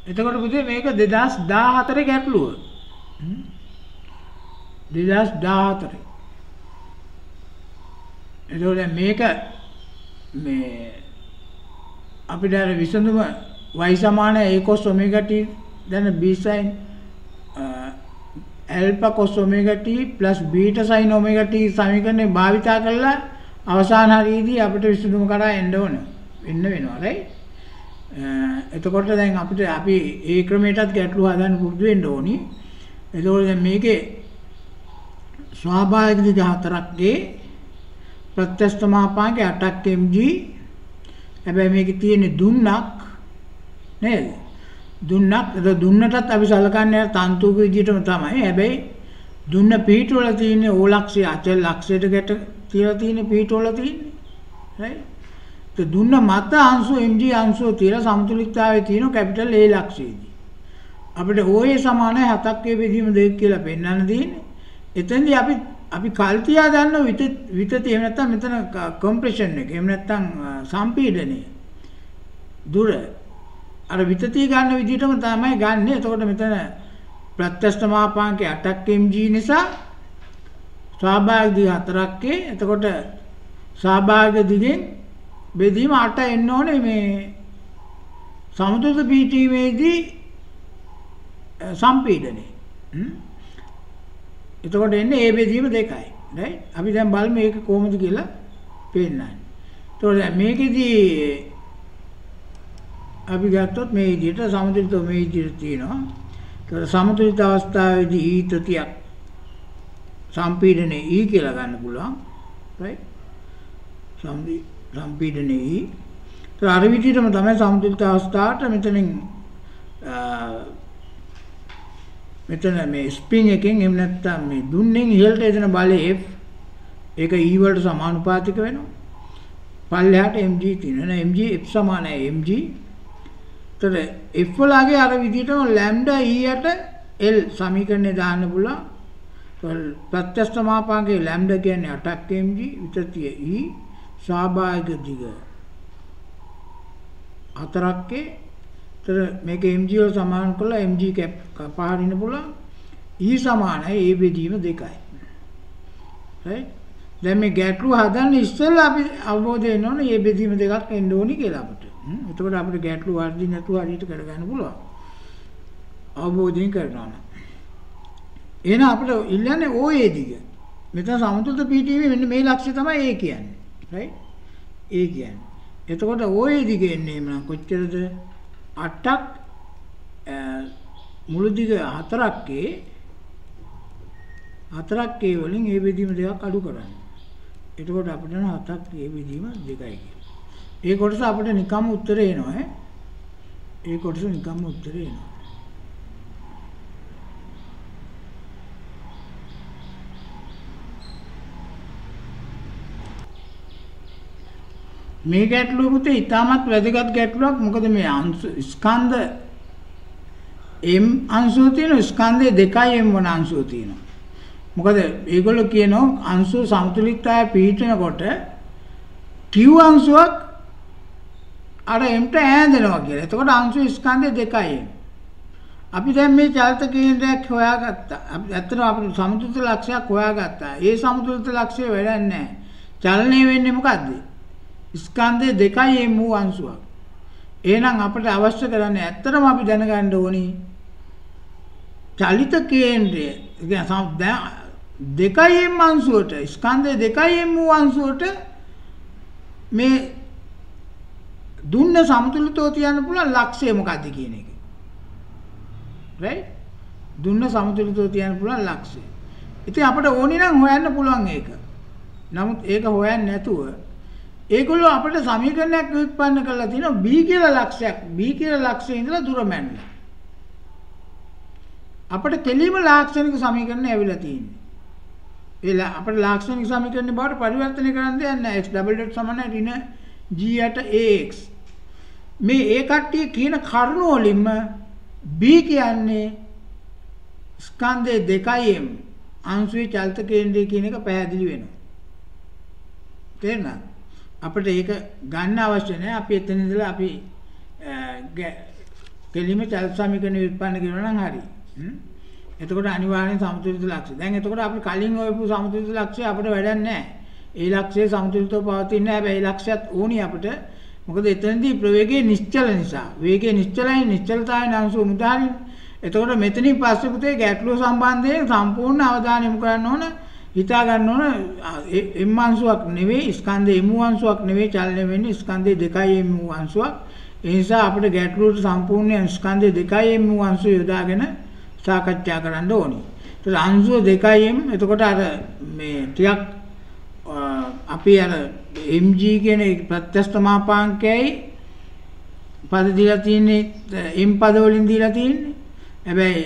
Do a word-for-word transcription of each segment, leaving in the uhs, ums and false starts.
එතකොට පුතේ මේක දෙදාස් දාහතර ගැටලුව. දෙදාස් දාහතර. එතකොට මේක මේ අපිට අර විසඳුම y සමාන a cos omega t දැන් b sin alpha cos omega t plus beta sin omega t සමීකරණය භාවිතා කරලා අවසාන හරියේදී අපිට විසඳුම කරා එන්න ඕන. එන්න වෙනවා right? එතකොට දැන් අපිට අපි ඒ ක්‍රමයටත් ගැටලු හදන්න පුරුදු වෙන්න ඕනි. එතකොට දැන් මේකේ ස්වාභාවික දිග හතරක්ගේ ප්‍රත්‍යස්ථ මාපාංකය අටක් mg. හැබැයි මේකේ තියෙන දුන්නක් නේද? දුන්නක් ඒක දුන්නටත් අපි සලකන්නේ තන්තුක විදිහටම තමයි. හැබැයි දුන්න පිහිට වල තියෙන ඕලක්ෂය අචල ලක්ෂයට ගැට තියලා තියෙන පිහිට වල තියෙන්නේ. right? ඒ දුන්න මත අංශු mg අංශුව තියලා සමතුලිතතාවයේ තියෙන කැපිටල් a ලක්ෂයේදී. අපිට oa සමානයි හතක් ගේ බෙදීම දෙක කියලා පෙන්වන්න තියෙන්නේ. එතෙන්දී අපි අපි කල් තියා ගන්න විත විතති එහෙම නැත්නම් මෙතන කම්ප්‍රෙෂන් එක එහෙම නැත්නම් සම්පීඩනය දුර අර විතතිය ගන්න විදිහටම තමයි ගන්නෙ. එතකොට මෙතන ප්‍රත්‍යස්ථ මාපාංකය අටක් mg නිසා ස්වාභාවික දිග හතරක්ගේ. එතකොට ස්වාභාවික දිගෙන් බෙදීම අට එන්න ඕනේ මේ සමතුලිත පිටීමේදී සම්පීඩනය. එතකොට එන්නේ ඒ බෙදීම දෙකයි. right? අපි දැන් බලමු මේක කොහොමද කියලා පෙන්නන්නේ. එතකොට මේකෙදී අපි ගත්තොත් මේ විදිහට සමතුලිතව මේ විදිහට තියෙනවා. ඒතකොට සමතුලිත අවස්ථාවේදී E තතියක් සම්පීඩනයේ E කියලා ගන්න පුළුවන්. right? සම්පි සම්පීඩනයේ E. ඒතකොට අර විදිහටම තමයි සමතුලිත අවස්ථාවට මෙතනින් මෙතන මේ ස්ප්‍රින්ග් එකෙන් එහෙම නැත්නම් මේ දුන්නෙන් ඉහළට එන බලය F ඒක E වලට සමානුපාතික වෙනවා. පල්ලෙහාට mg තියෙනවා. mg F සමානයි mg. ඒතර F වලගේ අර විදිහටම ලැම්ඩා E යට L සමීකරණය දාන්න පුළුවන්. ප්‍රත්‍යස්ථ මාපාංකයේ ලැම්ඩා කියන්නේ අටක් mg විතතිය E ස්වාභාවික දිග හතරක්ගේ. ඒතර මේක mg වල සමාන කරලා mg කැප් පහරින්න පුළුවන්. E සමානයි ඒ බෙදීම දෙකයි. right? දැන් මේ ගැටලුව හදන්න ඉස්සෙල්ලා අපි අවබෝධ වෙන්න ඕනේ මේ බෙදීම දෙකක් එන්න ඕනි කියලා අපිට. එතකොට අපිට ගැටලුව වර්ධින් නැතුව හරියට කරගන්න පුළුවන්. අවබෝධයෙන් කරනවා. එහෙනම් අපිට ඉල්ලන්නේ oa දිග. මෙතන සමතුලිත පිටීමේ මෙන්න මේ ලක්ෂ්‍ය තමයි a කියන්නේ. right? a කියන්නේ. එතකොට oa දිග එන්නේ එහෙනම් කොච්චරද? අටක් මුළු දිග හතරක්ගේ හතරක්ගේ වලින් ඒ බෙදීම දෙකක් අඩු කරන්න. එතකොට අපිට නම් හතක් ඒ බෙදීම දෙකයි කියලා. ඒ කොටස අපිට නිකම්ම උත්තරේ එනවා ඈ. ඒ කොටස නිකම්ම උත්තරේ එනවා. මේ ගැටලුව පුතේ ඉතාමත් වැදගත් ගැටලුවක්. මොකද මේ අංශු ස්කන්ධ m අංශුව තියෙනවා, ස්කන්ධය දෙකයි m වන අංශුව තියෙනවා. මොකද ඒගොල්ලෝ කියනවා අංශු සමතුලිතතාවය පිහිටනකොට q අංශුවක් අර m ට ඈඳෙනවා කියලා. එතකොට අංශු ස්කන්ධය දෙකයි. අපි දැන් මේ චලිත කේන්ද්‍රයක් හොයාගත්තා. අපි ඇත්තටම අපිට සමතුලිත ලක්ෂයක් හොයාගත්තා. ඒ සමතුලිත ලක්ෂය වැඩක් නැහැ. චලනය වෙන්නේ මොකද්ද? ස්කන්ධය දෙකයි m වූ අංශුවක්. එහෙනම් අපිට අවශ්‍ය කරන්නේ ඇත්තටම අපි දැනගන්න ඕනි චලිත කේන්ද්‍රය දෙකයි m අංශුවට ස්කන්ධය දෙකයි m වූ අංශුවට මේ දුන්න සමතුලිතව තියන්න පුළුවන් ලක්ෂය මොකක්ද කියන එක. right? දුන්න සමතුලිතව තියන්න පුළුවන් ලක්ෂය. ඉතින් අපිට ඕනි නම් හොයන්න පුළුවන් ඒක. නමුත් ඒක හොයන්නේ නැතුව ඒගොල්ලෝ අපිට සමීකරණයක් උත්පන්න කරලා තිනවා b කියලා ලක්ෂයක් b කියලා ලක්ෂයේ ඉඳලා දුර මැනලා. අපිට කෙලිම ලාක්ෂණික සමීකරණය ඇවිල්ලා තියෙන්නේ. ඒ අපිට ලාක්ෂණික සමීකරණේ බවට පරිවර්තනය කරන්න දෙයක් නැහැ. x double dot සමාන ඍණ g යට ax. මේ ඒ කට්ටිය කියන කරුණ වලින්ම b කියන්නේ ස්කන්ධය දෙකයි m අංශුවේ චලිත කේන්ද්‍රය කියන එක පැහැදිලි වෙනවා. තේරුණාද? අපිට ඒක ගන්න අවශ්‍ය නැහැ. අපි එතන ඉඳලා අපි කෙලිම චල සමීකරණ උත්පන්න කරනවා නම් හරි. එතකොට අනිවාර්යෙන් සමතුලිත ලක්ෂ්‍ය. දැන් එතකොට අපි කලින් ඔයපු සමතුලිත ලක්ෂ්‍ය අපිට වැඩක් නැහැ. ඒ ලක්ෂ්‍යය සමතුලිතව පවතින්නේ නැහැ. හැබැයි ඒ ලක්ෂ්‍යයත් ඕනි අපිට. මොකද එතනදී ප්‍රවේගයේ නිශ්චල නිසා. වේගයේ නිශ්චලයි නිශ්චලතාවයේ අංශු මුදාරින්. එතකොට මෙතනින් පස්සේ පුතේ ගැටලුව සම්බන්ධයෙන් සම්පූර්ණ අවධානය යොමු කරන්න ඕන. හිතා ගන්න ඕන එම් අංශුවක් නෙවෙයි ස්කන්ධේ එම් අංශුවක් නෙවෙයි චලනය වෙන්නේ ස්කන්ධේ දෙකයි එම් අංශුවක්. ඒ නිසා අපිට ගැටලුවට සම්පූර්ණ ස්කන්ධේ දෙකයි එම් අංශුව යොදාගෙන සාකච්ඡා කරන්න ඕනි. ඒත් අංශුව දෙකයි එම් එතකොට අර මේ ටිකක් අපි අර mg කියන ප්‍රත්‍යස්ත මාපාංකයයි පද දීලා තියෙන්නේ m පද වලින් දීලා තියෙන්නේ. හැබැයි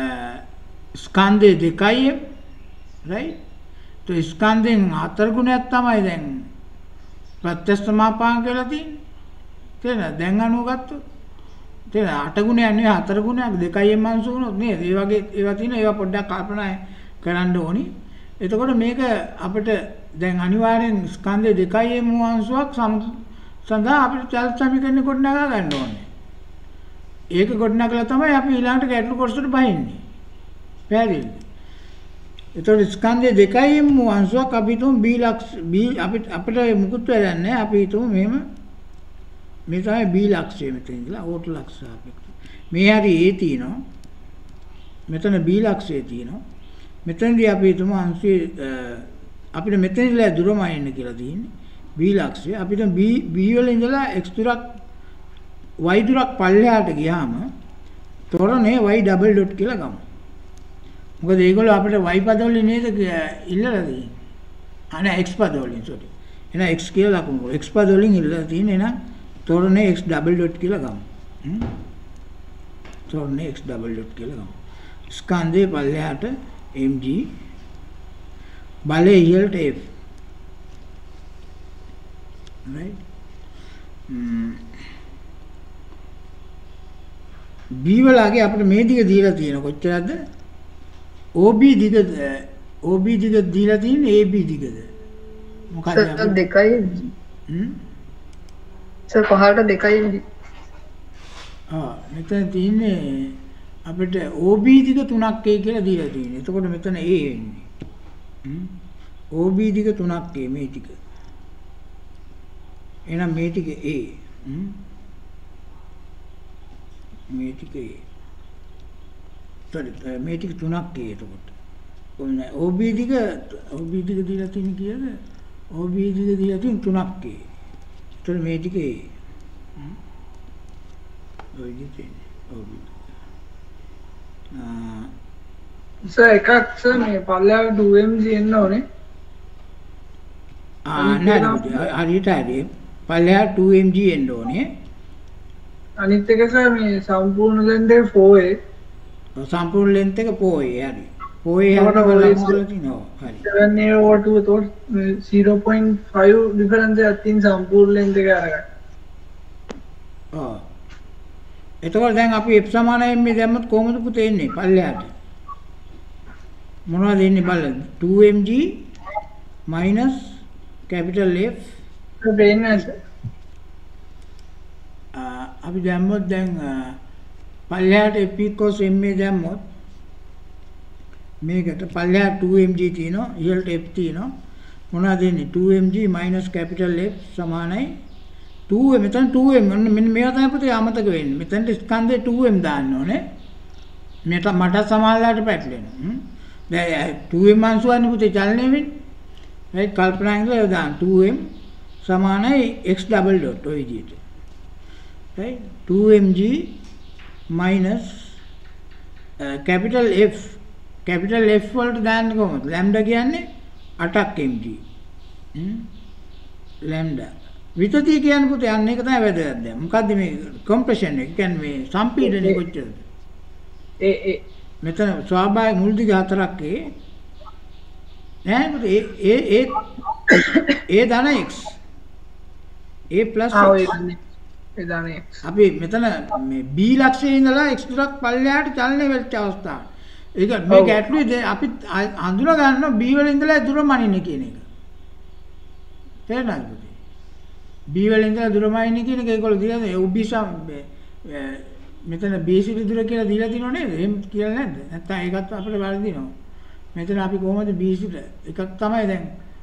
ස්කන්ධේ දෙකයි එම් right. તો ස්කන්ධෙන් හතර ගුණයක් තමයි දැන් ප්‍රත්‍යස්ත මාපාංක කියලා තියෙන්නේ. තේරෙනවද? දැන් අනුව ගත්තොත් තේරෙනවද? අට ගුණයක් නෙවෙයි හතර ගුණයක් දෙකයි එම් අංශු වුණොත් නේද? ඒ වගේ ඒවා තියෙනවා. ඒවා පොඩ්ඩක් කල්පනා කරන්න ඕනි. එතකොට මේක අපිට දැන් අනිවාර්යෙන් ස්කන්ධේ දෙකයි එම් අංශුවක් සඳහා අපිට චල සමීකරණ ගොඩනගා ගන්න ඕනේ. ඒක ගොඩනගලා තමයි අපි ඊළඟට ගැටළු කොටසට බහින්නේ. පැහැදිලිද? එතකොට ස්කන්ධය දෙකයි එම් අංශුවක් අපි තුමු b ලක්ෂ b අපිට අපිට මුකුත් වැඩක් නැහැ. අපි තුමු මෙහෙම මේ තමයි b ලක්ෂය මෙතන ඉඳලා ඕට ලක්ෂ සාපේක්ෂ. මේ හරි a තියෙනවා. මෙතන b ලක්ෂය තියෙනවා. මෙතනදී අපි තුමු අංශයේ අපිට මෙතන ඉඳලා දුරම එන්න කියලා තියෙන්නේ b ලක්ෂය. අපි තුමු b b වල ඉඳලා x දුරක් y දුරක් පල්ලෙහාට ගියාම තොරණේ y ඩබල් ඩොට් කියලා ගමු. මොකද ඒගොල්ලෝ අපිට y පද වලින් නේද ඉල්ලලා තියෙන්නේ. අනේ x පද වලින් සෝරි. එහෙනම් x කියලා ලකුණු. x පද වලින් ඉල්ලලා තියෙන්නේ එහෙනම් තොරණේ x ඩබල් ඩොට් කියලා ගමු. හ්ම්. තොරණේ x ඩබල් ඩොට් කියලා ගමු. ස්කන්ධේ පල්ලෙහාට mg බලේ ඉහළට f. right. b වලගේ අපිට මේ දිග දීලා තියෙන කොච්චරද? O B දිග O B දිග දීලා තියෙන්නේ A B දිගද මොකක්ද සර් දෙකයි හ්ම් සර් පහළට දෙකයි ආ මෙතන තියෙන්නේ අපිට O B දිග තුනක් A කියලා දීලා තියෙන්නේ. එතකොට මෙතන A එන්නේ හ්ම් O B දිග තුනක් A මේ ටික එහෙනම් මේ ටික A හ්ම් මේ ටික A මේ ටික තුනක් ඒ එතකොට ඔන්න O B දිග O B දිග දීලා තියෙන කීයද? O B දිග දීලා තියෙන තුනක් ඒ. ඒතර මේ ටික ඒ. ඔය ඉතින් O B. ආ සර් එකක් සර් මේ පල්ලෙහාට two M G එන්න ඕනේ. ආ නෑ හරියට හරි. පල්ලෙහාට two M G එන්න ඕනේ. අනිත් එක සර් මේ සම්පූර්ණ ලෙන්ත් එක four A සම්පූර්ණ ලෙන්ත් එක පොයි හරි. පොයි හැමෝටම බලන්න තියෙනවා. හරි. seven A over two එතකොට zero point five ඩිෆරන්ස් එකක් තියෙන සම්පූර්ණ ලෙන්ත් එක අරගන්න. ඔව්. එතකොට දැන් අපි f සමානයි මේ දැම්මොත් කොහොමද පුතේ එන්නේ පල්ලෙහාට? මොනවද එන්නේ බලන්න. two M G minus capital F පේන්නේ සර්. අපි දැම්මොත් දැන් පල්ලෙහාට f cos ma දැම්මොත් මේකට පල්ලෙහාට two M G තියෙනවා ඉහළට f තියෙනවා මොනවද එන්නේ two M G minus capital F සමානයි two මෙතන two M මෙන්න මේවා තමයි පුතේ අමතක වෙන්නේ මෙතනට ස්කන්ධේ two M දාන්න ඕනේ මට මට සමානලාට පැටලෙනවා දැන් two M අංශුවන්නේ පුතේ චලනය වෙන්නේ right කල්පනා කරලා දාන්න two M සමානයි x double dot ඔය විදිහට right two M G minus uh, capital F capital F වලට දාන්න කොහොමද lambda කියන්නේ අටක් mg හ්ම් lambda විතතිය කියන්නේ පුතේ අන්න ඒක තමයි වැදගත් දැන් මොකද්ද මේ compression එක කියන්නේ මේ සම්පීඩනය කොච්චරද ඒ ඒ මෙතන ස්වාභාවික මුල් දිග හතරක් ඒ නෑ පුතේ ඒ ඒ ඒ දාන x a plus ආ x ඒ දාන x අපි මෙතන මේ b ලක්ෂයේ ඉඳලා x දුරක් පල්ලෙහාට චලනය වෙච්ච අවස්ථාව. ඒක මේ ගැටලුවේ අපි හඳුනා ගන්නවා b වල ඉඳලා දුර මනින්න කියන එක. තේරෙනවද පුතේ? b වල ඉඳලා දුර මනින්න කියන එක ඒගොල්ලෝ කියන්නේ O B සම් මෙතන B සිට දුර කියලා දීලා තියෙනව නේද? එහෙම කියලා නැද්ද? නැත්නම් ඒකත් අපිට වැරදිනවා. මෙතන අපි කොහොමද B සිට එකක් තමයි දැන්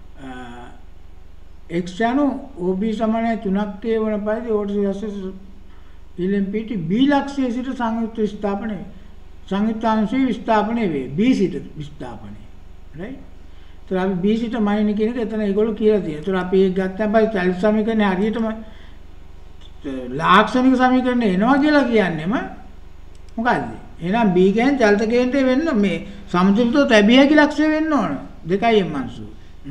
x යනු O B සමානයි තුනක් K වන පරිදි ඕටසියස් ඉලෙම්පීට B ලක්ෂයේ සිට සංයුක්ත විස්ථාපනය සංයුක්තාංශයේ විස්ථාපනය වේ. B සිට විස්ථාපනය. right? ඒතර අපි B සිට මයින් කියන එක එතන ඒගොල්ලෝ කියලා තියෙනවා. ඒතර අපි ඒක ගත්තාම බයි චලිත සමීකරණේ හරියටම ලාක්ෂණික සමීකරණේ එනවා කියලා කියන්නේම මොකද්ද? එහෙනම් B කියන්නේ චලිත කේන්ද්‍රය වෙන්න මේ සමතුලිතව තැබිය හැකි ලක්ෂ්‍ය වෙන්න ඕන. දෙකයි m අංශු.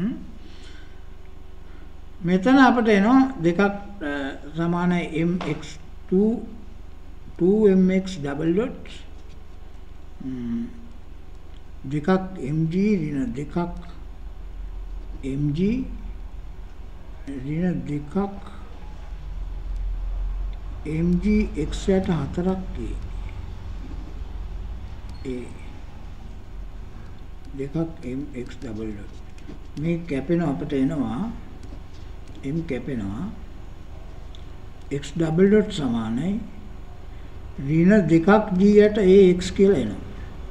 මෙතන අපිට එනවා දෙකක් සමානයි mx2 two mx double dot දෙකක් mg ඍණ දෙකක් mg ඍණ දෙකක් mg x යට හතරක් a දෙකක් mx double dot මේ කැපෙනවා අපිට එනවා m කැපෙනවා x double dot සමානයි ඍණ දෙකක් g යට ax කියලා එනවා.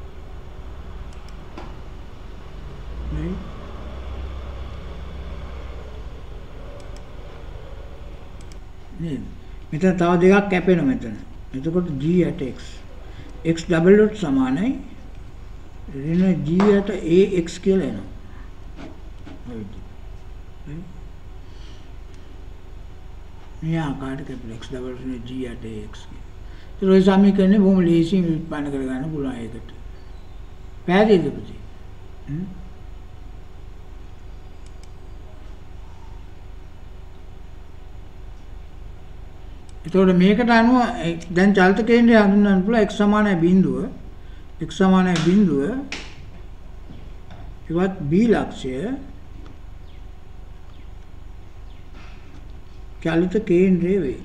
right? නේද? මෙතන තව දෙකක් කැපෙනවා මෙතන. එතකොට g යට x x double dot සමානයි ඍණ g යට ax කියලා එනවා. right? මෙයා කාට කැපෙන x double dot g යට ax. ඒ ඔය සමීකරණේ බොහොම ලේසියෙන් උත්පන්න කරගන්න පුළුවන් ඒකට. පැහැදිලිද පුතේ? හ්ම්. එතකොට මේකට අනුව දැන් චලිත කේන්ද්‍රය හඳුන්වන්න පුළුවන් x සමානයි බිඳුව x සමානයි බිඳුව ඉවත් b ලක්ෂය චලිත කේන්ද්‍රය වේ.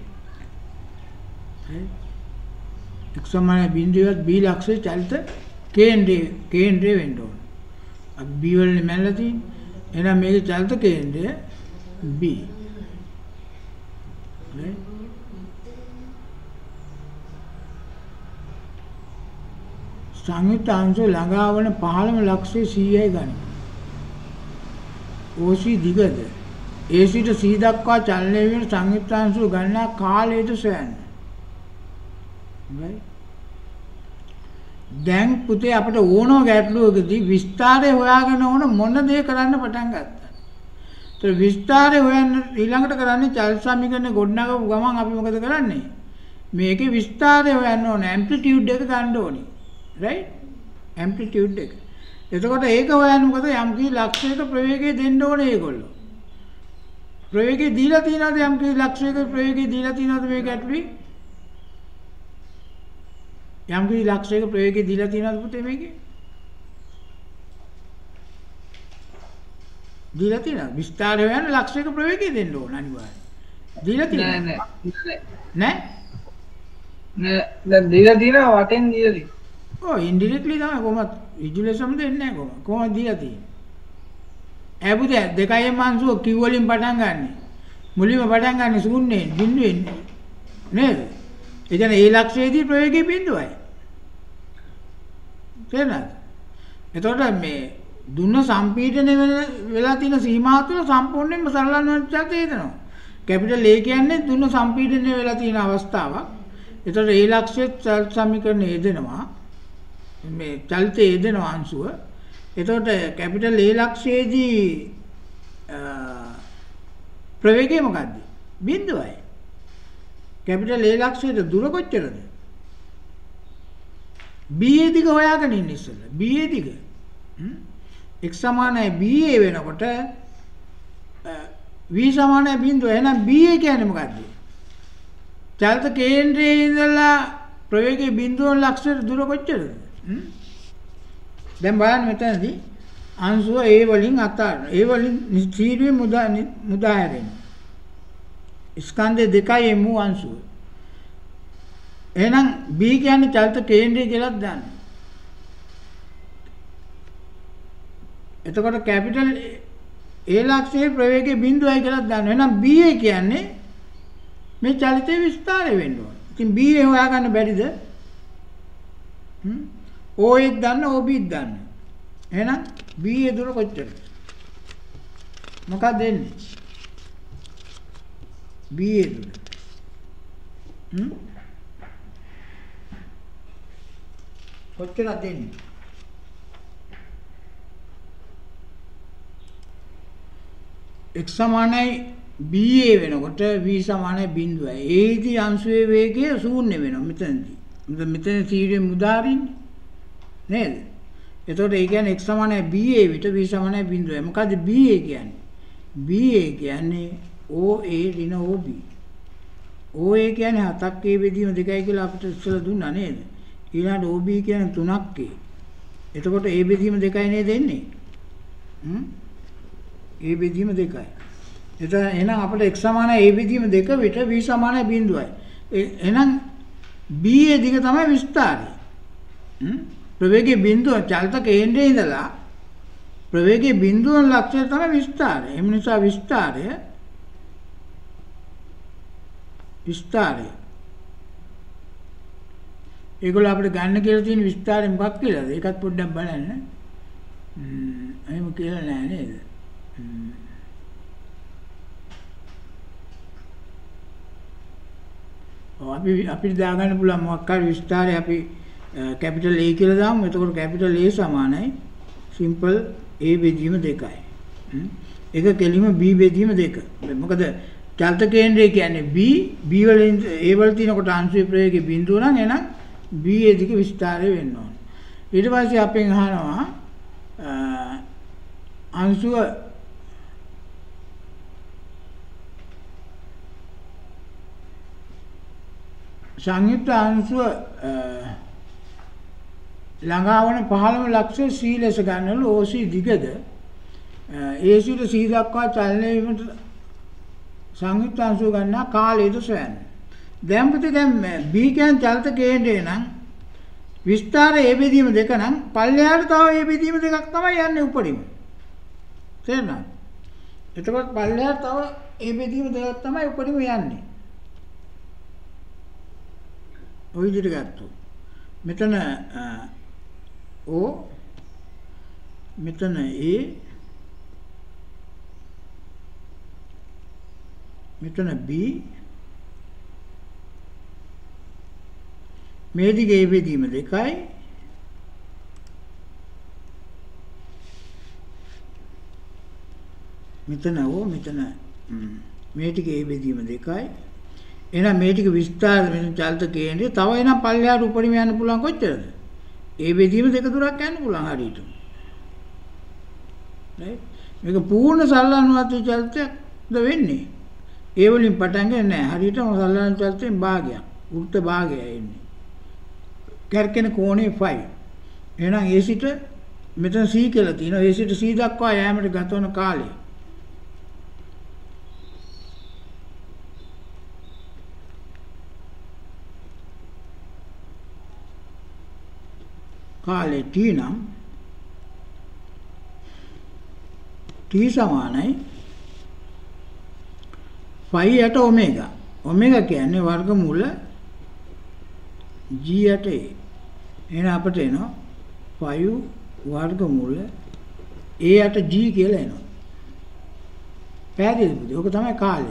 x සමානයි බිඳුව ඉවත් b ලක්ෂය චලිත කේන්ද්‍රය කේන්ද්‍රය වෙන්න ඕන. අපි b වලින් මැල්ලා තියෙන්නේ. එහෙනම් මේකේ චලිත කේන්ද්‍රය b. right? සංයුක්තාංශ ළඟා වන පහළම ලක්ෂය සීයයි ගනිමු. O C දිගද A සිට C දක්වා චලනය වෙන සංයුක්තාංශ ගණනා කාලයට සොයන්න. right? දැන් පුතේ අපිට ඕනම ගැටලුවකදී විස්තරය හොයාගෙන ඕන මොන දේ කරන්න පටන් ගත්තා. ඒතර විස්තරය හොයන්න ඊළඟට කරන්නේ චලිත සමීකරණ ගොඩනගපු ගමන් අපි මොකද කරන්නේ? මේකේ විස්තරය හොයන්න ඕන ඇම්ප්ලිටියුඩ් එක ගන්න ඕනේ. right? ඇම්ප්ලිටියුඩ් එක. එතකොට ඒක හොයන්නේ මොකද? යම් කී ලක්ෂයක ප්‍රවේගය දෙන්න ඕනේ ඒගොල්ලෝ. ප්‍රවේගය දීලා තියෙනවද? යම් කී ලක්ෂයක ප්‍රවේගය දීලා තියෙනවද මේ ගැටලුවේ? යම් කී ලක්ෂයක ප්‍රවේගය දීලා තියෙනවද පුතේ මේකේ? දීලා තියෙනවද? විස්තරය හොයන්න ලක්ෂයක ප්‍රවේගය දෙන්න ඕන අනිවාර්යයෙන්. දීලා තියෙනවද? නෑ නෑ. නෑ? නෑ දැන් දීලා තියෙනවා වටෙන් දීලා තියෙනවා. ඔව් ඉන්ඩිරෙක්ට්ලි තමයි කොහොමද විජුවලයිසම් දෙන්නේ නැහැ කොහොමද කොහොමද දීලා තියෙන්නේ ඈ පුතේ දෙකයි මාංශුව කිව් වලින් පටන් ගන්න මුලින්ම පටන් ගන්න ශූන්‍යයෙන් බිඳුවෙන් නේද ඒ කියන්නේ ඒ ලක්ෂයේදී ප්‍රවේගය බිඳුවයි තේරෙනවද එතකොට මේ දුන්න සම්පීඩන වෙලා තියෙන සීමාව තුළ සම්පූර්ණයෙන්ම සරලවචනයට හේතනවා කැපිටල් A කියන්නේ දුන්න සම්පීඩනය වෙලා තියෙන අවස්ථාවක් එතකොට ඒ ලක්ෂයේ චලිත සමීකරණය යෙදෙනවා මේ චලිතයේ යෙදෙන අංශුව. එතකොට කැපිටල් A ලක්ෂයේදී ප්‍රවේගය මොකද්ද? බිඳුවයි. කැපිටල් A ලක්ෂයේ දුර කොච්චරද? B A දිග හොයාගෙන ඉන්න ඉස්සෙල්ලා. B A දිග. x සමානයි B A වෙනකොට v සමානයි බිඳුව. එහෙනම් B A කියන්නේ මොකද්ද? චලිත කේන්ද්‍රයේ ඉඳලා ප්‍රවේගයේ බිඳුව ලක්ෂයට දුර කොච්චරද? දැන් බලන්න මෙතනදී අංශුව A වලින් අතර A වලින් නිශ්චීවී මුදා මුදා හැරෙන ස්කන්ධ දෙකයි M අංශුව. එහෙනම් B කියන්නේ චලිත කේන්ද්‍රය කියලා දාන්න. එතකොට කැපිටල් A ලක්ෂයේ ප්‍රවේගයේ බිඳුවයි කියලා දාන්න. එහෙනම් B A කියන්නේ මේ චලිතයේ විස්තරය වෙන්න ඕන. ඉතින් B එක හොයාගන්න බැරිද? හ්ම් O එක දන්න O B එක දන්න. එහෙනම් B ඒ දුර කොච්චරද? මොකක්ද දෙන්නේ? B ඒ දුර. හ්ම් කොච්චරද දෙන්නේ? x සමානයි B A වෙනකොට v සමානයි බිංදුවයි. A දී අංශුවේ වේගය ශූන්‍ය වෙනවා මෙතනදී. මෙතන මෙතන තීරයේ මුදාරින්නේ නේද? එතකොට ඒ කියන්නේ x සමානයි B A විට v සමානයි බිංදුවයි. මොකද්ද B A කියන්නේ? B A කියන්නේ O A ඍණ O B. O A කියන්නේ හතක් A බෙදීම දෙකයි කියලා අපිට ඉස්සෙල්ලා දුන්නා නේද? ඊළඟට O B කියන්නේ තුනක් A. එතකොට A බෙදීම දෙකයි නේද එන්නේ? හ්ම් A බෙදීම දෙකයි. එතන එහෙනම් අපිට x සමානයි A බෙදීම දෙක විට v සමානයි බිංදුවයි. එහෙනම් B ඒ දිග තමයි විස්තරය. හ්ම් ප්‍රවේගයේ බිංදුව චලිත කේන්ද්‍රයේ ඉඳලා ප්‍රවේගයේ බිංදුවන ලක්ෂණය තමයි විස්තරය. එම නිසා විස්තරය විස්තරය ඒගොල්ලෝ අපිට ගන්න කියලා තියෙන විස්තරය මොකක් කියලාද? ඒකත් පොඩ්ඩක් බලන්න. හ්ම් එහෙම කියලා නෑ නේද? හ්ම් අපි අපිට දාගන්න පුළුවන් මොකක් හරි විස්තරය අපි කැපිටල් A කියලා දාමු. එතකොට කැපිටල් A සමානයි සිම්පල් A බෙදීම දෙකයි. ඒක කෙලිම B බෙදීම දෙක. මොකද චලිත කේන්ද්‍රය කියන්නේ B B වල A වල තියෙනකොට අංශුවේ ප්‍රවේගයේ බිඳුව නම් එහෙනම් B ඒ දිග විස්තරය වෙන්න ඕන. ඊට පස්සේ අපෙන් අහනවා අංශුව සංයුක්ත අංශුව ළඟාවන පහළම ලක්ෂ්‍ය C ලෙස ගන්නවලු O C දිගද A C ට C දක්වා චලනය වීමට සංයුක්ත අංශුව ගන්නා කාලයද සොයන්න. දැන් පුතේ දැන් B කියන්නේ චලිත කේන්ද්‍රය නම් විස්තරය A බෙදීම දෙක නම් පල්ලෙහාට තව A බෙදීම දෙකක් තමයි යන්නේ උඩින්. තේරුණාද? එතකොට පල්ලෙහාට තව A බෙදීම දෙකක් තමයි උඩින් යන්නේ. ඔය විදිහට ගත්තොත් මෙතන O මෙතන A මෙතන B මේ දිගේ A බෙදීම දෙකයි මෙතන O මෙතන මේ ටිකේ A බෙදීම දෙකයි. එහෙනම් මේ ටික විස්තර වෙන චලිත කේන්ද්‍රය තව එනම් පල්ලෙහාට උඩින් යන්න පුළුවන් කොච්චරද? A බෙදීම දෙක දුරක් යන්න පුළුවන් හරියට. right? මේක පූර්ණ සරලනුවත් චලිතයක්ද වෙන්නේ. A වලින් පටන් ගන්නේ නැහැ. හරියටම සරලන චලිතයෙන් භාගයක්. වෘත්ත භාගයයි එන්නේ. කර්කෙන කෝණේ phi. එහෙනම් A සිට මෙතන C කියලා තියෙනවා. A සිට C දක්වා යෑමට ගත වන කාලය කාලේ T නම් T සමානයි phi යට ඔමේගා. ඔමේගා කියන්නේ වර්ගමූල G යට A. එහෙනම් අපිට එනවා phi වර්ගමූල A යට G කියලා එනවා. පැහැදිලිද? ඔක තමයි කාලය.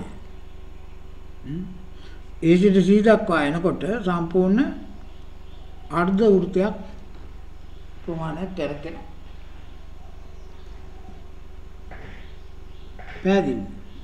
A සිට C දක්වා එනකොට සම්පූර්ණ අර්ධ වෘත්තයක් ප්‍රමාණයක් කරගෙන පැහැදිලි.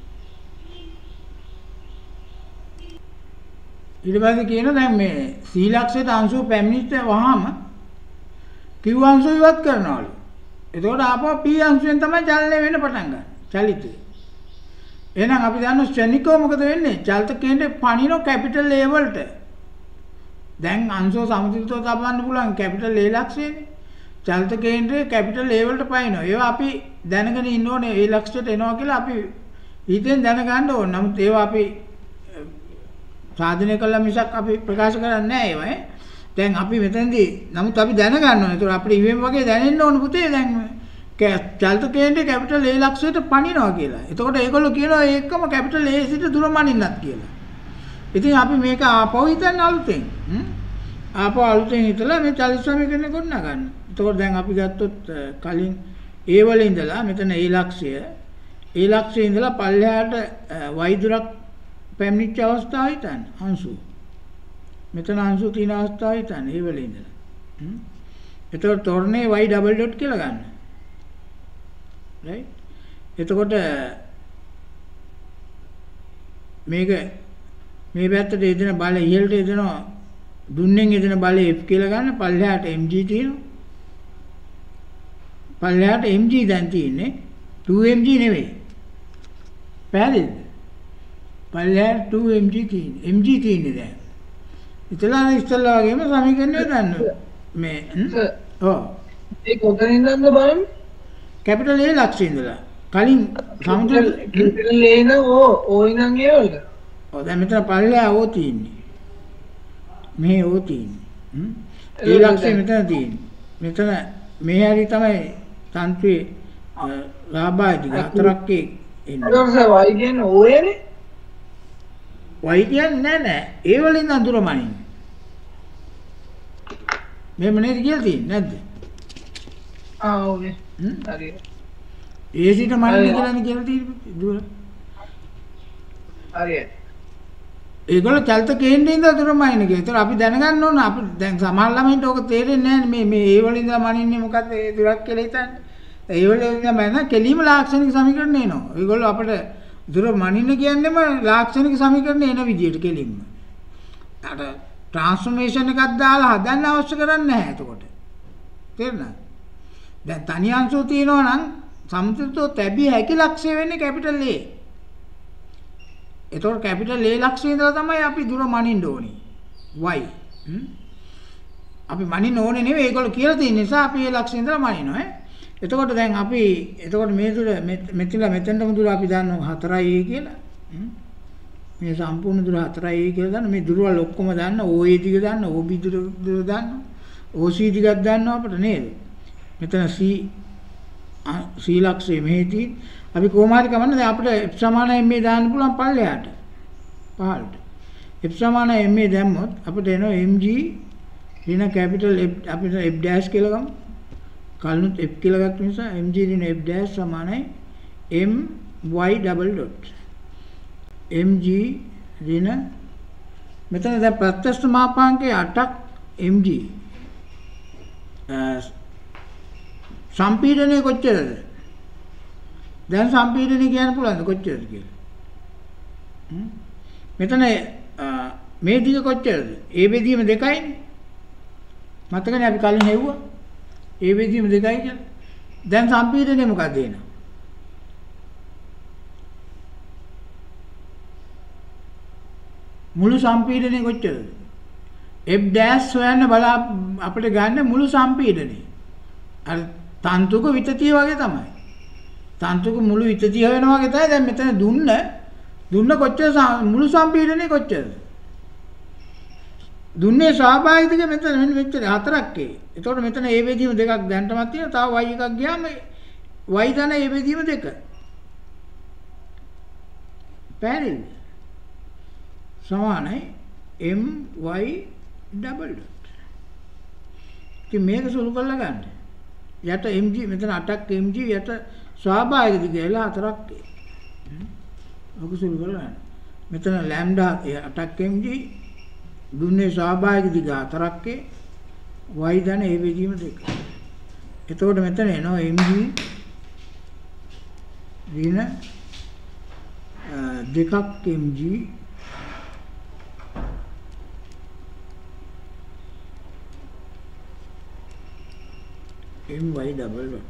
ඊට පස්සේ කියන දැන් මේ C ලක්ෂයට අංශුව පැමිණිච්ච වහම Q අංශුව ඉවත් කරනවලු. එතකොට ආපහු P අංශුවෙන් තමයි චලනය වෙන්න පටන් ගන්න. චලිතය. එහෙනම් අපි දන්නවා ශ්‍රේණිකව මොකද වෙන්නේ? චලිත කේන්ද්‍රේ පණින කැපිටල් A වලට. දැන් අංශුව සමතුලිතව තබන්න පුළුවන් කැපිටල් A ලක්ෂයනේ. චලිත කේන්ද්‍රයේ කැපිටල් A වලට පයින්නවා. ඒවා අපි දැනගෙන ඉන්න ඕනේ A ලක්ෂයට එනවා කියලා අපි හිතෙන් දැනගන්න ඕනේ. නමුත් ඒවා අපි සාධනය කළා මිසක් අපි ප්‍රකාශ කරන්නේ නැහැ ඒවා. දැන් අපි මෙතනදී නමුත් අපි දැනගන්න ඕනේ. ඒතකොට අපිට ඉවෙන් වගේ දැනෙන්න ඕනේ පුතේ දැන් චලිත කේන්ද්‍රයේ කැපිටල් A ලක්ෂයට පනිනවා කියලා. එතකොට ඒගොල්ලෝ කියනවා ඒකම කැපිටල් A සිට දුර මනින්නත් කියලා. ඉතින් අපි මේක ආපහු හිතන්න අලුතෙන්. ආපහු අලුතෙන් හිතලා මේ චලිත සමීකරණය ගොඩනගා ගන්න. එතකොට දැන් අපි ගත්තොත් කලින් A වල ඉඳලා මෙතන A ලක්ෂය A ලක්ෂයේ ඉඳලා පල්ලෙහාට y දුරක් පැමිණිච්ච අවස්ථාව හිතන්න අංශු. මෙතන අංශු තියෙන අවස්ථාව හිතන්න A වල ඉඳලා. හ්ම්. එතකොට තොරණේ y ඩබල් ඩොට් කියලා ගන්න. right? එතකොට මේක මේ පැත්තට එදෙන බල ඉහළට එදෙනවා දුන්නෙන් එදෙන බලය F කියලා ගන්න පල්ලෙහාට mg තියෙනවා. පල්ලෙහාට mg දැන් තියෙන්නේ two m g නෙවෙයි. පැහැදිලිද? පල්ලෙහාට two m g තියෙන්නේ. mg තියෙන්නේ දැන්. ඉතලා ඉස්සල්ලා වගේම සමීකරණය ගන්න. මේ ඔව්. ඒක කොතනින්ද බලන්න? කැපිටල් A ලක්ෂය ඉඳලා. කලින් සමුද්‍ර කැපිටල් A න ඕ ඕ ඉඳන් ඒ වලද? ඔව් දැන් මෙතන පල්ලෙහා ඕ තියෙන්නේ. මේ ඕ තියෙන්නේ. හ්ම්. A ලක්ෂය මෙතන තියෙන්නේ. මෙතන මේ හැරි තමයි තන්ත්‍රයේ ලාභායතික හතරක් එන්නේ. ඒක y කියන්නේ O නේ? y කියන්නේ නෑ නෑ. ඒ වලින් අඳුර මනින්න. මෙහෙම නේද කියලා තියෙන්නේ නැද්ද? ආ ඔව්නේ. හරි. ඒ සිට මනින්න කියලානේ කියලා තියෙන්නේ දුර. හරියට. ඒගොල්ලෝ චලිත කේන්ද්‍රේ ඉඳලා දුර මනින්න කියලා. ඒතර අපි දැනගන්න ඕන අපි දැන් සමහර ළමයින්ට ඕක තේරෙන්නේ නැහැ මේ මේ ඒ වලින් ඉඳලා මනින්නේ මොකද්ද ඒ දුරක් කියලා හිතන්නේ. ඒ වලින් ඉඳලා මනින්න කෙලිම ලාක්ෂණික සමීකරණ එනවා. ඒගොල්ලෝ අපිට දුර මනින්න කියන්නේම ලාක්ෂණික සමීකරණ එන විදියට කෙලින්ම. අර ට්‍රාන්ස්ෆෝමේෂන් එකක් දාලා හදන්න අවශ්‍ය කරන්නේ නැහැ එතකොට. තේරුණාද? දැන් තනි අංශු තියෙනවා නම් සම්පූර්ණව තැබිය හැකි ලක්ෂ්‍ය වෙන්නේ කැපිටල් A. එතකොට කැපිටල් A ලක්ෂ්‍ය ඉඳලා තමයි අපි දුර මනින්න ඕනේ. y. අපි මනින්න ඕනේ නෙවෙයි ඒගොල්ලෝ කියලා තියෙන නිසා අපි ඒ ලක්ෂ්‍ය ඉඳලා මනිනවා ඈ. එතකොට දැන් අපි එතකොට මේ දුර මෙතනලා මෙතෙන්ටම දුර අපි දන්නවා හතරයි a කියලා. මේ සම්පූර්ණ දුර හතරයි a කියලා දන්න මේ දුරවල් ඔක්කොම දන්න O A දිග දන්න O B දුර දුර දන්න O C දිගක් දන්නවා අපිට නේද? මෙතන C C ලක්ෂය මෙහෙදී අපි කොහොම හරි කමන්න දැන් අපිට f සමානයි මේ දාන්න පුළුවන් පල්ලෙහාට පහළට. f සමානයි මේ දැම්මොත් අපිට එනවා mg ඍණ කැපිටල් F අපිට f dash කියලා ගමු. කලිනුත් f කියලා ගත්ත නිසා mg ඍණ f dash සමානයි my double dot. mg ඍණ මෙතන දැන් ප්‍රත්‍යක්ෂ මාපාංකයේ අටක් mg සම්පීඩනය කොච්චරද? දැන් සම්පීඩනය කියන්න පුළුවන්ද කොච්චරද කියලා? හ්ම් මෙතන මේ දිග කොච්චරද? ඒ බෙදීම දෙකයිනේ. මතකනේ අපි කලින් හෙව්වා. ඒ බෙදීම දෙකයි කියලා. දැන් සම්පීඩනය මොකක්ද එනවා? මුළු සම්පීඩනය කොච්චරද? f dash හොයන්න බලා අපිට ගන්න මුළු සම්පීඩනය. අර තන්තුක විතතිය වගේ තමයි. තන්තුක මුළු විතතිය වෙනවා වගේ තමයි දැන් මෙතන දුන්න දුන්න කොච්චර මුළු සම්පීඩනය කොච්චරද? දුන්නේ ස්වාභාවික දෙක මෙතන මෙන්න මෙච්චර හතරක් ඒ. එතකොට මෙතන A බෙදීම දෙකක් දැන්ටමත් තියෙනවා. තව y එකක් ගියාම y ධන A බෙදීම දෙක. පැහැදිලිද? සමානයි my double dot. ඉතින් මේක සුළු කරලා ගන්න. යට mg මෙතන අටක් mg යට ස්වාභාවික දිග එලා හතරක් ඒ. ඔක සුළු කරලා ගන්න. මෙතන ලැම්ඩා අටක් mg දුන්නේ ස්වාභාවික දිග හතරක් ඒ y ධන A බෙදීම දෙක. එතකොට මෙතන එනවා mg ඍණ දෙකක් mg my double dot.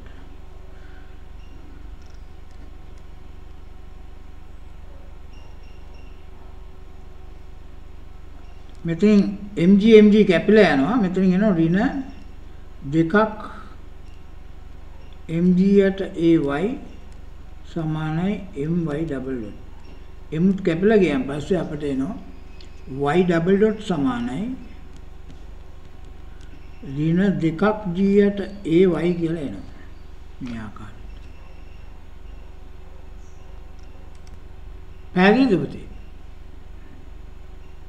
මෙතෙන් mg mg කැපිලා යනවා. මෙතනින් එනවා ඍණ දෙකක් mg යට ay සමානයි my double dot. m කැපිලා ගියන් පස්සේ අපිට එනවා y double dot සමානයි ඍණ දෙකක් g යට ay කියලා එනවා. මේ ආකාරයට. පැහැදිලිද පුතේ?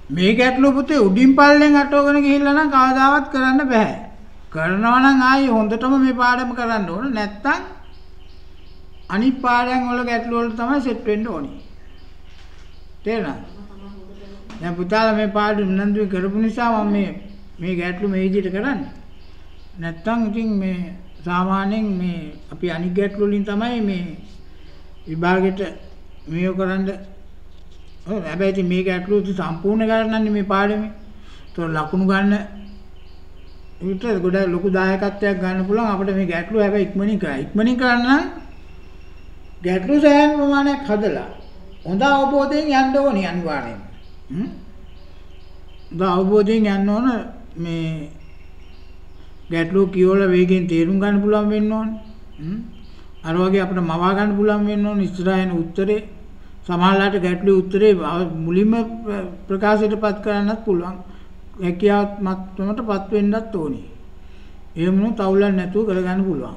මේ ගැටලුව පුතේ උඩින් පල්ලෙන් අටවගෙන ගිහිල්ලා නම් කවදාවත් කරන්න බෑ. කරනවා නම් ආයේ හොඳටම මේ පාඩම කරන්න ඕන. නැත්තම් අනිත් පාඩම් වල ගැටලු වල තමයි සෙට් වෙන්න ඕනේ. තේරුණාද? දැන් පුතාලා මේ පාඩම උනන්දු කරපු නිසා මම මේ මේ ගැටලු මේ විදිහට කරන්නේ. නැත්තම් ඉතින් මේ සාමාන්‍යයෙන් මේ අපි අනිත් ගැටලු වලින් තමයි මේ විභාගෙට මේව කරන්නේ. ඔව් හැබැයි ඉතින් මේ ගැටලු සම්පූර්ණ කරන්නන්නේ මේ පාඩමේ. ඒතකොට ලකුණු ගන්න විතර ගොඩක් ලොකු දායකත්වයක් ගන්න පුළුවන් අපිට මේ ගැටලු හැබැයි ඉක්මනින් කරා. ඉක්මනින් කරන්න නම් ගැටලු සෑහෙන ප්‍රමාණයක් හදලා හොඳ අවබෝධයෙන් යන්න ඕනේ අනිවාර්යයෙන්ම. හ්ම්. හොඳ අවබෝධයෙන් යන්න ඕන මේ ගැටලු කියවලා වේගෙන් තේරුම් ගන්න පුළුවන් වෙන්න ඕනේ. හ්ම්. අර වගේ අපිට මවා ගන්න පුළුවන් වෙන්න ඕනේ ඉස්සරහින් උත්තරේ. සමහරවිට ගැටලු උත්තරේ මුලින්ම ප්‍රකාශයටපත් කරන්නත් පුළුවන්. හැකියාවත් මට්ටමටපත් වෙන්නත් ඕනේ. එහෙම වුණොත් අවුලක් නැතුව කරගන්න පුළුවන්.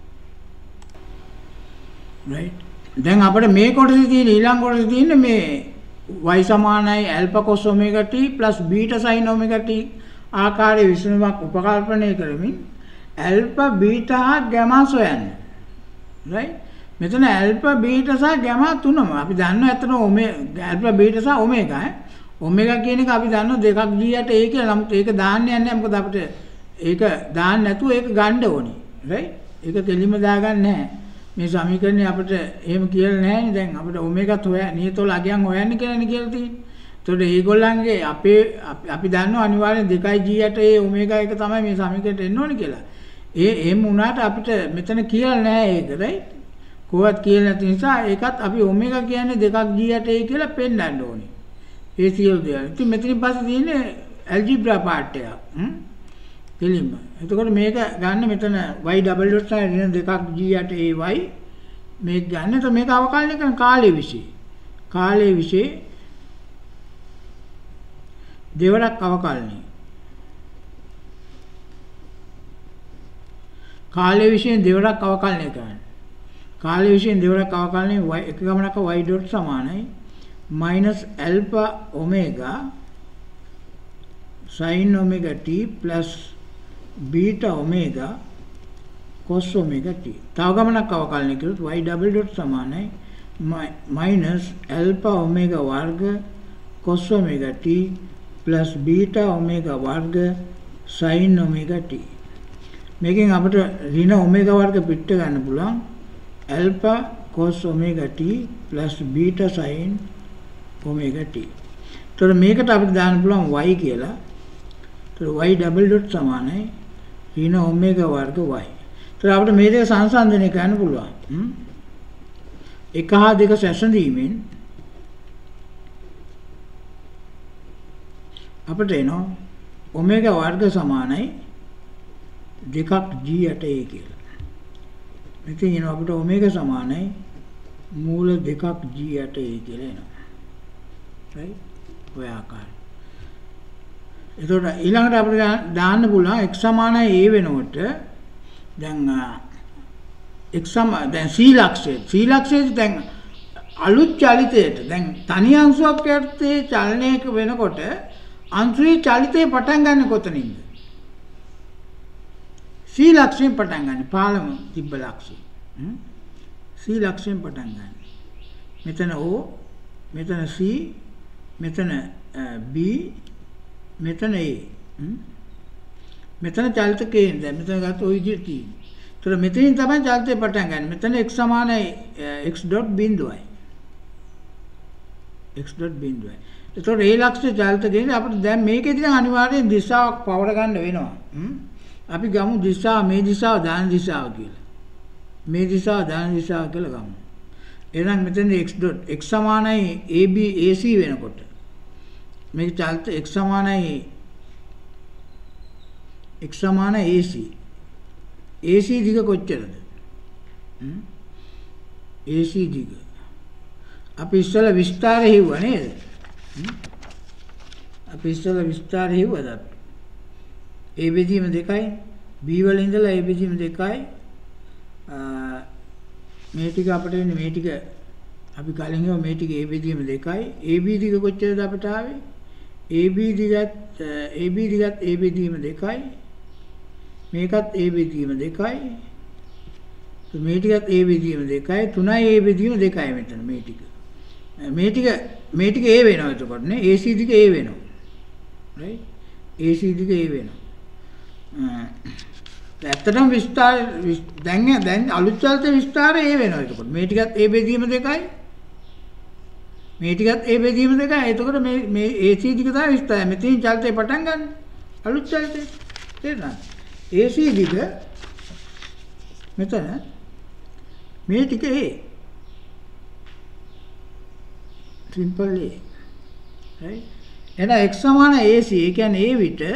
right. දැන් අපිට මේ කොටසේ තියෙන ඊළඟ කොටසේ තියෙන මේ y සමානයි alpha cos omega t plus beta sin omega t ආකාරයේ විසඳුමක් උපකල්පනය කරමින් alpha beta හා gamma සොයන්න. right. මෙතන alpha beta සහ gamma තුනම අපි දන්නවා ඇත්තටම omega alpha beta සහ omega ඈ omega කියන එක අපි දන්නවා දෙකක් ගියට ඒ කියලා. නමුත් ඒක දාන්න යන්නේ නැහැ. මොකද අපිට ඒක දාන්න නැතුව ඒක ගන්න ඕනේ. right. ඒක දෙලිම දාගන්න නැහැ. මේ සමීකරණේ අපිට එහෙම කියලා නැහැ නේ. දැන් අපිට ඔමේගාත් හොය නියතවල අගයන් හොයන්න කියලානේ කියලා තියෙන්නේ. ඒතකොට මේගොල්ලන්ගේ අපේ අපි දන්නවා අනිවාර්යෙන් දෙකයි g යට ඒ ඔමේගා එක තමයි මේ සමීකරණයට එන්න ඕනේ කියලා. ඒ එහෙම වුණාට අපිට මෙතන කියලා නැහැ ඒක. right. කොහොමද කියලා නැති නිසා ඒකත් අපි ඔමේගා කියන්නේ දෙකක් g යට ඒ කියලා පෙන්නන්න ඕනේ. ඒ සියලු දේවල්. ඉතින් මෙතනින් පස්සේ තියෙන්නේ ඇල්ජිබ්‍රා පාර්ට් එක. හ්ම්. දෙලින්ම. එතකොට මේක ගන්න මෙතන y double dot සයින් දෙකක් g යට ඒ y මේක ගන්න. එතකොට මේක අවකලනය කරන කාලය વિશે. කාලය વિશે දෙවරක් අවකලනය. කාලය વિશે දෙවරක් අවකලනය කරන්න. කාලය વિશે දෙවරක් අවකලනය y එක ගමනක y dot සමානයි minus alpha omega sin omega t plus beta omega cos omega t. තව ගමනක් අවකලනය කළොත් y double dot සමානයි minus alpha omega වර්ග cos omega t plus beta omega වර්ග sin omega t. මේකෙන් අපිට ඍණ omega වර්ග පිට ගන්න පුළුවන් alpha cos omega t plus beta sin omega t. එතකොට මේකට අපිට දාන්න පුළුවන් y කියලා. එතකොට y double dot සමානයි ඍණ omega වර්ග y. එතකොට අපිට මේ දෙක සංසන්දනය කරන්න පුළුවන්. හ්ම්. එක හා දෙක සැසඳීමෙන් අපිට එනවා omega වර්ග සමානයි දෙකක් g යට a කියලා. මෙතන එනවා අපිට omega සමානයි මූල දෙකක් g යට a කියලා එනවා. right. ඔය ආකාරය. එතකොට ඊළඟට අපිට දාන්න පුළුවන් x සමානයි a වෙනකොට දැන් x සම දැන් c ලක්ෂය c ලක්ෂයේ දැන් අලුත් චලිතයට දැන් තනි අංශුවක් යටතේ චලනයක වෙනකොට අංශුවේ චලිතේ පටන් ගන්න කොතනින්ද? c ලක්ෂයෙන් පටන් ගන්න. පාලම තිබ්බ ලක්ෂය. c ලක්ෂයෙන් පටන් ගන්න. මෙතන o මෙතන c මෙතන b මෙතන a. මෙතන චලිත කේන්ද්‍රය. මෙතන ගත්ත ওই විදිහට තියෙනවා. ඒතර මෙතනින් තමයි චලිතේ පටන් ගන්න. මෙතන x සමානයි x dot බිඳුවයි. x dot බිඳුවයි. ඒතර a ලක්ෂ්‍ය චලිත කේන්ද්‍රය අපිට දැන් මේකේදී අනිවාර්යෙන් දිශාවක් පවර ගන්න වෙනවා. අපි ගමු දිශාව මේ දිශාව දාන දිශාව කියලා. මේ දිශාව දාන දිශාව කියලා ගමු. එහෙනම් මෙතන x dot x සමානයි ab ac වෙනකොට මේක චලිත x සමානයි x සමානයි ac. ac දිග කොච්චරද? ac දිග අපි ඉස්සෙල්ලා විස්තරය හිව්වා නේද? අපි ඉස්සෙල්ලා විස්තරය හිව්වද? a බෙදීම දෙකයි b වල ඉඳලා a බෙදීම දෙකයි මේ ටික අපිට එන්නේ මේ ටික අපි කලින් හිව මේ ටික a බෙදීම දෙකයි ab දිග කොච්චරද අපිට ආවේ? A B දිගත් A B දිගත් A B දීම දෙකයි. මේකත් A B දීම දෙකයි. මේ ටිකත් A B දීම දෙකයි. තුනයි A B දීම දෙකයි මෙතන මේ ටික. මේ ටික මේ ටික A වෙනවා එතකොට නේ. A C දිග A වෙනවා. right? A C දිග A වෙනවා. ඇත්තටම විස්තර දැන් දැන් අලුත් චලිත විස්තරය A වෙනවා එතකොට. මේ ටිකත් A B දීම දෙකයි. මේ ටිකත් A B දීම දෙකයි. එතකොට මේ මේ A C දිග තමයි විස්තරය. මෙතනින් චලිතේ පටන් ගන්න. අලුත් චලිතේ. තේරුණාද? A C දිග මෙතන මේ ටික A. simple A. right? එහෙනම් x සමාන A C. ඒ කියන්නේ A විට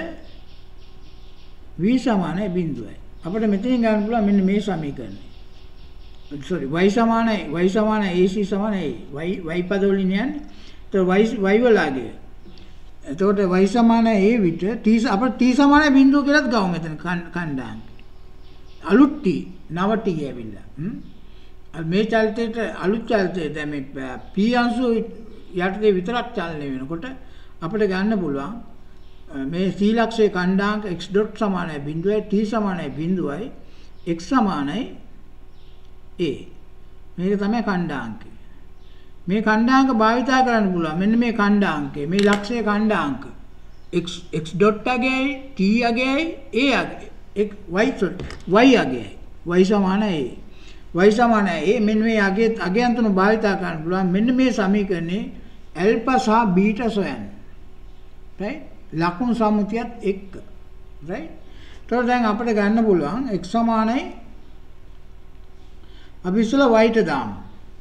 v සමානයි බිඳුවයි. අපිට මෙතනින් ගන්න පුළුවන් මෙන්න මේ සමීකරණය. sorry y සමානයි y සමානයි A C සමානයි y y පද වලින් යන්නේ. එතකොට y y වලගේ. එතකොට y සමානයි A විට t අපිට t සමානයි බිඳුව කියලාත් ගමු මෙතන කණ්ඩායම. අලුත් t නව t ඇවිල්ලා. හ්ම්. මේ චලිතේට අලුත් චලිතේ දැන් මේ p අංශු යටතේ විතරක් චලනය වෙනකොට අපිට ගන්න පුළුවන් මේ c ලක්ෂයේ කණ්ඩායම x dot සමානයි බිඳුවයි t සමානයි බිඳුවයි x සමානයි a. මේක තමයි කණ්ඩායමක. මේ කණ්ඩායමක භාවිතා කරන්න පුළුවන්. මෙන්න මේ කණ්ඩායමකේ මේ ලක්ෂයේ කණ්ඩායමක x x dot අගයයි t අගයයි a අගයයි x y y අගයයි y සමානයි a. y සමානයි a. මෙන්න මේ අගයේ අගයන් තුන භාවිතා කරන්න පුළුවන්. මෙන්න මේ සමීකරණේ ඇල්ෆා සහ බීටා සොයන්න. right? ලකුණු සම්මුතියත් එක්ක. right? ඒතකොට දැන් අපිට ගන්න පුළුවන් x සමානයි අපි ඉස්සෙල්ලා y ට දාමු.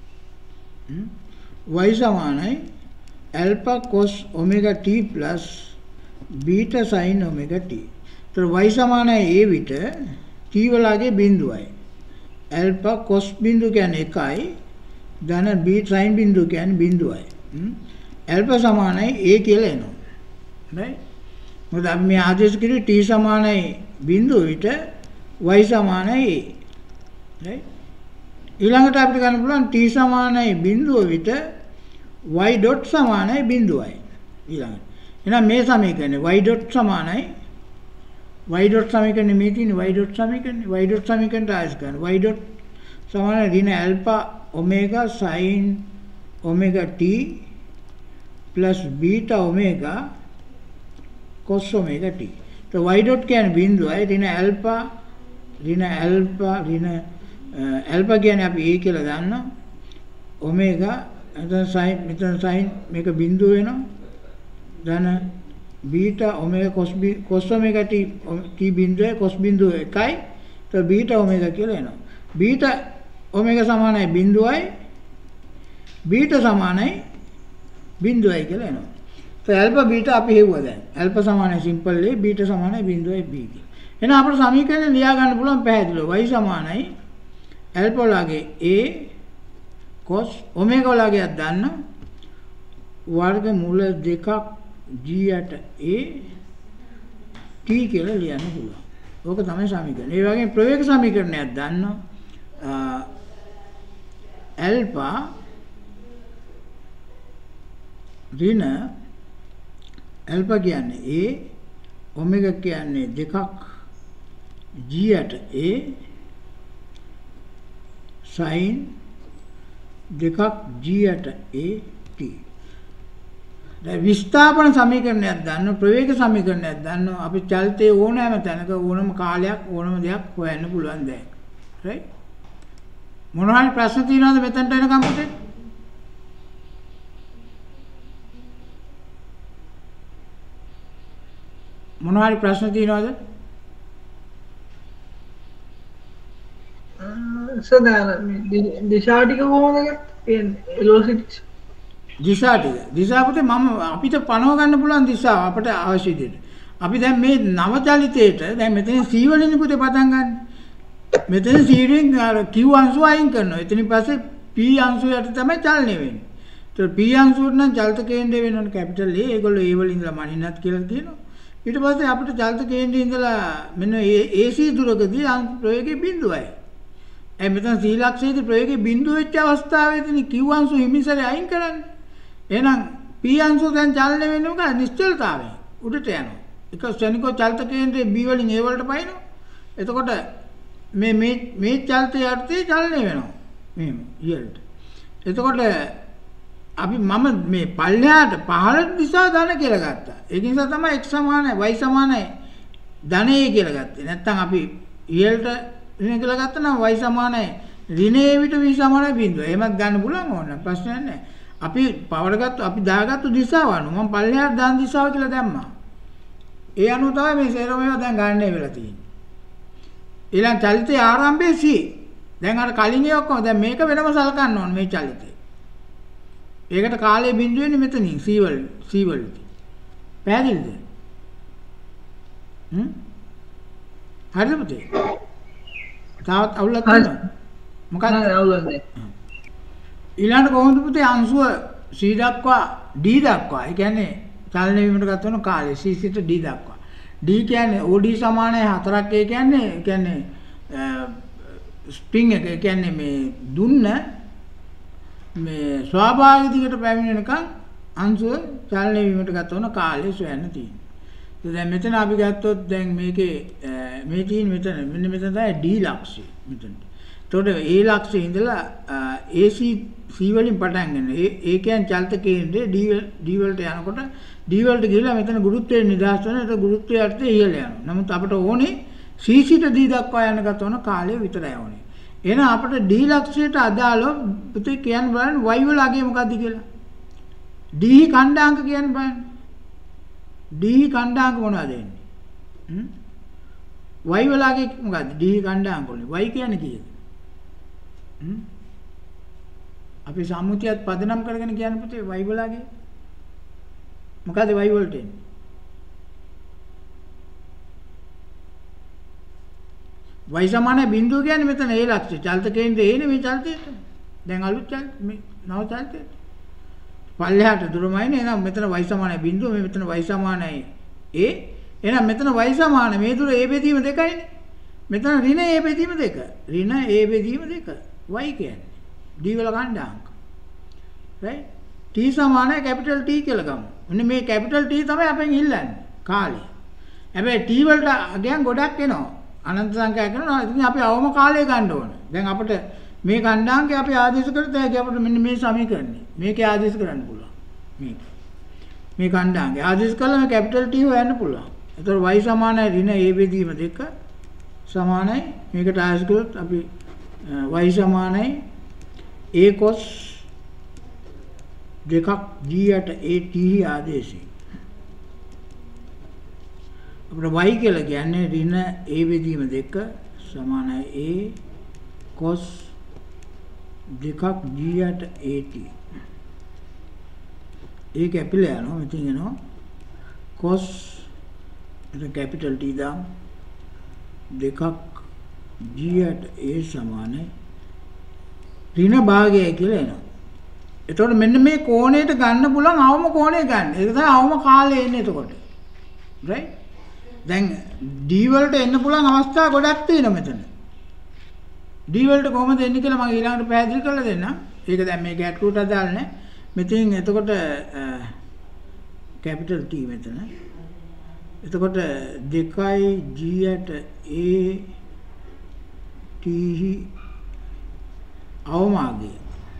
y සමානයි alpha cos omega t plus beta sin omega t. ඒතකොට y සමානයි a විට t වලගේ බිඳුවයි. alpha cos බිඳුව කියන්නේ එකයි. ධන beta sin බිඳුව කියන්නේ බිඳුවයි. alpha සමානයි a කියලා එනවා. right? මොකද අපි මේ ආදේශ කිව්වේ t සමානයි බිඳුව විට y සමානයි a. right? ඊළඟට අපිට ගන්න පුළුවන් t සමානයි බිඳුව විට y dot සමානයි බිඳුවයි. ඊළඟට. එහෙනම් මේ සමීකරණය y dot සමානයි y dot සමීකරණය මේ තියෙන්නේ y dot සමීකරණය y dot සමීකරණයට ආයස් කරන y dot සමානයි ඍණ alpha omega sin omega t plus beta omega cos omega t. तो y dot කියන්නේ බිඳුවයි ඍණ alpha ඍණ alpha ඍණ alpha කියන්නේ අපි a කියලා දාන්නවා. omega එතන sin මෙතන sin මේක බිඳුව වෙනවා. ධන beta omega cos cos omega t t බිඳුවයි cos බිඳුව එකයි. તો beta omega කියලා එනවා. beta omega සමානයි බිඳුවයි beta සමානයි බිඳුවයි කියලා එනවා. તો alpha beta අපි හෙව්වා දැන්. alpha සමානයි simple a beta සමානයි බිඳුවයි b කියලා. එහෙනම් අපිට සමීකරණය ලියා ගන්න පුළුවන් පැහැදිලිව. y සමානයි alpha වලගේ a cos omega වලගේක් දාන්න වර්ග මූල දෙකක් g යට a t කියලා ලියන්න පුළුවන්. ඕක තමයි සමීකරණය. ඒ වගේම ප්‍රවේග සමීකරණයක් දාන්න alpha ඍණ alpha කියන්නේ a omega කියන්නේ දෙකක් g යට a sin දෙකක් g යට a t. දැන් විස්ථාපන සමීකරණයක් දාන්න ප්‍රවේග සමීකරණයක් දාන්න අපි චලිතයේ ඕනෑම තැනක ඕනම කාලයක් ඕනම දෙයක් හොයන්න පුළුවන් දැන්. right? මොනවා හරි ප්‍රශ්න තියෙනවද මෙතනට එනකම් පුතේ? මොනවා හරි ප්‍රශ්න තියෙනවද? සදාන දිශා ටික කොහොමද කියන්නේ velocity දිශා ටික දිශා පුතේ මම අපිට පනව ගන්න පුළුවන් දිශාව අපට අවශ්‍ය විදිහට. අපි දැන් මේ නව චලිතේට දැන් මෙතන c වලින් පුතේ පටන් ගන්න. මෙතන c වලින් q අංශුව අයින් කරනවා. එතනින් පස්සේ p අංශුවට තමයි චලනය වෙන්නේ. ඒතකොට p අංශුවට නම් චලිත කේන්ද්‍රය වෙනවනේ කැපිටල් A. ඒගොල්ලෝ A වලින් ඉඳලා මනින්නත් කියලා කියනවා. ඊට පස්සේ අපිට චලිත කේන්ද්‍රයේ ඉඳලා මෙන්න A C දුරකදී ප්‍රවේගයේ බිඳුවයි. ඒ මෙතන C ලක්ෂයේදී ප්‍රවේගයේ බිඳුව වෙච්ච අවස්ථාවේදී Q අංශු හිමිසරේ අයින් කරන්නේ. එහෙනම් P අංශුව දැන් චලනය වෙන්නේ මොකද? නිශ්චලතාවයෙන් උඩට යනවා. එක ශනිකෝ චලිත කේන්ද්‍රයේ B වලින් A වලට පයින්නවා. එතකොට මේ මේ මේ චලිතය යටතේ චලනය වෙනවා. මෙහෙම ඉහළට. එතකොට අපි මම මේ පල්ලෙහාට පහළට දිශාව ධන කියලා ගත්තා. ඒක නිසා තමයි x සමානයි y සමානයි ධන a කියලා ගත්තේ. නැත්තම් අපි ඉහළට ඍණ කියලා ගත්තා නම් y සමානයි ඍණ a විට v සමානයි බිංදුව. එහෙමත් ගන්න පුළුවන් ඕන ප්‍රශ්නයක් නැහැ. අපි පවර ගත්ත අපි දාගත්තු දිශාව අනුව මම පල්ලෙහාට දාන දිශාව කියලා දැම්මා. ඒ අනුව තමයි මේ සේරම ඒවා දැන් ගන්න වෙලා තියෙන්නේ. ඊළඟ චලිතයේ ආරම්භයේ c. දැන් අර කලින් ඒ ඔක්කොම දැන් මේක වෙනම සලකන්න ඕන මේ චලිතය. ඒකට කාලයේ බිඳු වෙන්නේ මෙතනින් c වල c වලදී. පැහැදිලිද? හ්ම්? හරිද පුතේ? තාවත් අවුලක් තියෙනවද? මොකක්ද? නෑ අවුලක් නෑ. ඊළඟට කොහොමද පුතේ අංශුව c දක්වා d දක්වා. ඒ කියන්නේ චලනය වීමට ගත වෙන කාලය c සිට d දක්වා. d කියන්නේ O D සමානයි හතරක්. ඒ කියන්නේ ඒ කියන්නේ ස්ප්‍රින්ග් එක ඒ කියන්නේ මේ දුන්න මේ ස්වාභාවික දිගට පැමිණෙනකන් අංශුව චලනය වීමට ගත වන කාලය සොයන්න තියෙනවා. ඒ දැන් මෙතන අපි ගත්තොත් දැන් මේකේ මේ තියෙන මෙතන මෙන්න මෙතන තමයි D ලක්ෂය මෙතන. එතකොට A ලක්ෂයේ ඉඳලා A C C වලින් පටන් ගන්න. ඒ ඒ කියන්නේ චලිත කේන්ද්‍රය D D වලට යනකොට D වලට ගිහලා මෙතන ගුරුත්වයෙන් නිදහස් වෙන. ඒක ගුරුත්වය යටතේ ඉහළ යනවා. නමුත් අපිට ඕනේ C සිට D දක්වා යන ගත වන කාලය විතරයි ඕනේ. එහෙනම් අපිට D ලක්ෂයට අදාළව පුතේ කියන්න බලන්න y වල අගය මොකද්ද කියලා. D ඛණ්ඩාංක කියන්න බලන්න. D ඛණ්ඩාංක මොනවද එන්නේ? හ්ම්? y වල අගය මොකද්ද? D ඛණ්ඩාංක වලින්. y කියන්නේ කීයද? හ්ම්? අපි සම්මුතියත් පදනම් කරගෙන කියන්නේ පුතේ y වල අගය. මොකද්ද y වලට එන්නේ? y සමානයි බිංදුව කියන්නේ මෙතන a ලක්ෂය. චලිත කේන්ද්‍රය එන්නේ මේ චලිතයට. දැන් අලුත් චලිත මේ නව චලිතයට. පල්ලෙහාට දුරමයිනේ. එහෙනම් මෙතන y සමානයි බිංදුව. මේ මෙතන y සමානයි a. එහෙනම් මෙතන y සමාන මේ දුර a බෙදීම දෙකයිනේ. මෙතන ඍණ a බෙදීම දෙක. ඍණ a බෙදීම දෙක. y කියන්නේ d වල ඛණ්ඩාංක. right? t සමානයි කැපිටල් T කියලා ගමු. මෙන්න මේ කැපිටල් T තමයි අපෙන් ඉල්ලන්නේ කාලය. හැබැයි t වලට අගයන් ගොඩක් එනවා. අනන්ත සංඛ්‍යාවක් කරනවා. ඉතින් අපි අවම කාලය ගන්න ඕන. දැන් අපිට මේ ඛණ්ඩාංකය අපි ආදේශ කරත් හැකි අපිට මෙන්න මේ සමීකරණය. මේකේ ආදේශ කරන්න පුළුවන්. මේක. මේ ඛණ්ඩාංකය ආදේශ කළා මේ කැපිටල් T හොයන්න පුළුවන්. එතකොට y සමානයි ඍණ a බෙදීම දෙක සමානයි මේකට ආදේශ කරොත් අපි y සමානයි a cos දෙකක් g යට a t ආදේශය. අපිට y කියලා කියන්නේ ඍණ a බෙදීම දෙක සමානයි a cos දෙකක් g යට at. ඒක ඇපිලා යනවා. මෙතන එනවා cos එතන කැපිටල් T දාමු දෙකක් g යට a සමානයි ඍණ භාගයයි කියලා එනවා. එතකොට මෙන්න මේ කෝණයට ගන්න පුළුවන් අවම කෝණය ගන්න. ඒක තමයි අවම කාලය එන්නේ එතකොට. right? දැන් D වලට එන්න පුළුවන් අවස්ථා ගොඩක් තියෙනවා මෙතන. D වලට කොහොමද එන්නේ කියලා මම ඊළඟට පැහැදිලි කරලා දෙන්නම්. ඒක දැන් මේ ගැටලුවට අදාළ නැහැ. මෙතෙන් එතකොට කැපිටල් T මෙතන. එතකොට දෙකයි G යට A T අවමාගය.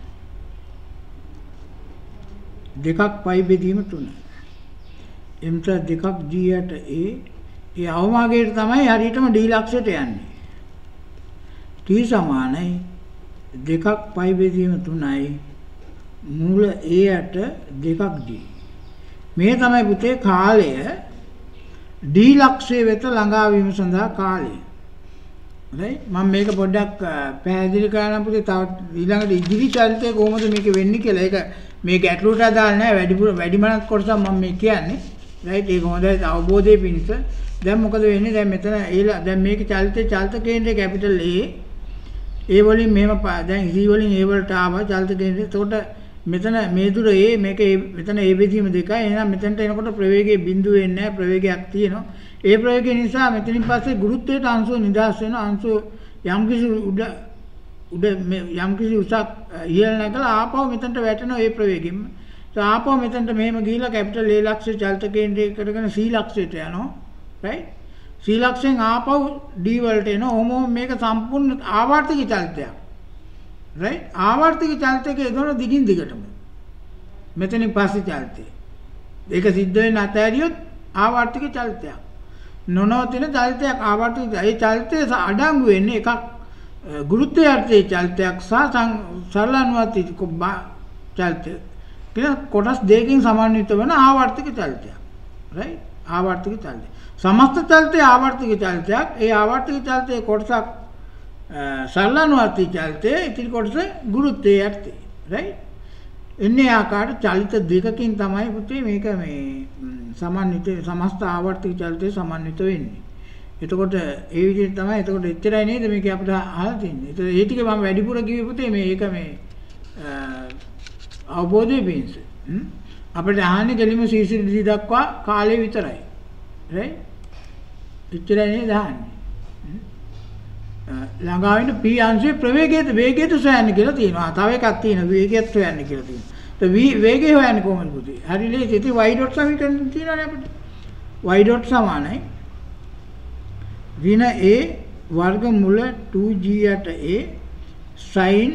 දෙකක් පයි බෙදීම තුන. එම්ට දෙකක් G යට A ඒ අවමාගයට තමයි හරියටම D ලක්ෂයට යන්නේ. T සමානයි දෙකක් පයි බෙදීම තුනයි මූල A යට දෙකක් D. මේ තමයි පුතේ කාලය D ලක්ෂය වෙත ළඟා වීම සඳහා කාලය. right? මම මේක පොඩ්ඩක් පැහැදිලි කරන්න පුතේ තව ඊළඟට ඉදිරි චරිතය කොහොමද මේක වෙන්නේ කියලා. ඒක මේ ගැටලුවට අදාළ නැහැ. වැඩිපුර වැඩිමනක් කොටසක් මම මේ කියන්නේ. right? ඒක හොඳයි අවබෝධයේ පිණිස. දැන් මොකද වෙන්නේ? දැන් මෙතන ඒලා දැන් මේක චලිතේ චලිත කේන්ද්‍රය කැපිටල් A. A වලින් මෙහෙම දැන් C වලින් A වලට ආවා චලිත කේන්ද්‍රය. එතකොට මෙතන මේ දුර A මේක මෙතන A බෙදීම දෙකයි. එහෙනම් මෙතනට එනකොට ප්‍රවේගයේ බිඳුව එන්නේ නැහැ. ප්‍රවේගයක් තියෙනවා. ඒ ප්‍රවේගය නිසා මෙතනින් පස්සේ ගුරුත්වයට අංශුව නිදහස් වෙනවා. අංශුව යම්කිසි උඩ උඩ යම්කිසි උසක් ඉහළ නැගලා ආපහු මෙතනට වැටෙනවා ඒ ප්‍රවේගයෙන්ම. તો ආපහු මෙතනට මෙහෙම ගිහිලා කැපිටල් A ලක්ෂය චලිත කේන්ද්‍රය කරගෙන C ලක්ෂයට යනවා. right? C ලක්ෂයෙන් ආපහු D වලට එනවා. ඔහොම මේක සම්පූර්ණ ආවර්තික චලිතයක්. right? ආවර්තික චලිතයක එදොන දිගින් දිගටම. මෙතනින් පස්සේ චලිතය. ඒක සිද්ධ වෙන අතහැරියොත් ආවර්තික චලිතයක්. නොනවතින චලිතයක් ආවර්තික. ඒ චලිතය අඩංගු වෙන්නේ එකක් ගුරුත්වයාර්ථයේ චලිතයක් සහ සරල අනුවර්තිත චලිතය. කියන කොටස් දෙකකින් සමන්විත වෙන ආවර්තික චලිතයක්. right? ආවර්තික චලිතය. සමස්ත චලිතය ආවර්තික චලිතයක්. ඒ ආවර්තික චලිතයේ කොටසක් සරල අනුවර්තිත චලිතය, ඉතිරි කොටස ගුරුත්වයාර්ථය. right? එන්නේ ආකාරයට චලිත දෙකකින් තමයි පුතේ මේක මේ සමන්විත සමස්ත ආවර්තික චලිතය සමන්විත වෙන්නේ. එතකොට ඒ විදිහට තමයි. එතකොට එච්චරයි නේද මේක අපිට අහලා තින්නේ. ඒතර ඒ ටික මම වැඩිපුර කිව්වේ පුතේ මේ ඒක මේ අවබෝධය පිණිස. අපිට අහන්නේ දෙලිම සීසීඩී දක්වා කාලය විතරයි. right? එච්චරයි නේද අහන්නේ. ළඟා වෙන p අංශයේ ප්‍රවේගයද වේගයද සොයන්න කියලා තියෙනවා. තව එකක් තියෙනවා වේගයත් හොයන්න කියලා තියෙනවා. તો v වේගය හොයන්නේ කොහොමද පුතේ? හරි ලේසි. ඉතින් y dot සමීකරණ තියෙනවානේ අපිට. y dot සමානයි ඍණ a වර්ගමූල two g යට a sin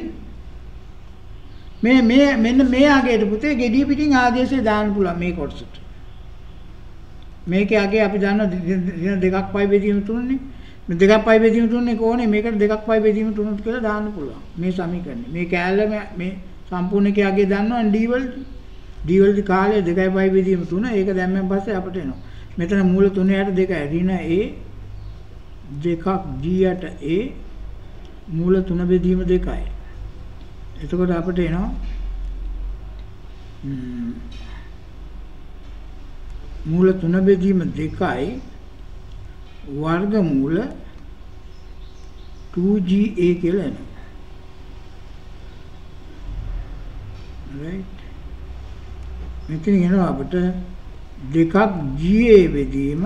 මේ මේ මෙන්න මේ අගයට පුතේ gediya පිටින් ආදේශය දාන්න පුළුවන් මේ කොටසට. මේකේ අගේ අපි දන්නවා ඍණ දෙකක් පයි බෙදීම තුනනේ. මේ දෙකක් පයි බෙදීම තුනේ කොහොනේ මේකට දෙකක් පයි බෙදීම තුනක් කියලා දාන්න පුළුවන්. මේ සමීකරණය. මේ කෑල්ල මේ සම්පූර්ණ එකේ අගේ දන්නවනේ d වලට. d වලට කාලය දෙකයි පයි බෙදීම තුන. ඒක දැම්මෙන් පස්සේ අපිට එනවා. මෙතන මූල තුනේ යට දෙකයි. ඍණ a දෙකක් g යට a මූල තුන බෙදීම දෙකයි. එතකොට අපිට එනවා මූල තුන බෙදීම දෙකයි වර්ගමූල two g a කියලා එනවා. right? මෙතන එනවා අපිට දෙකක් g a බෙදීම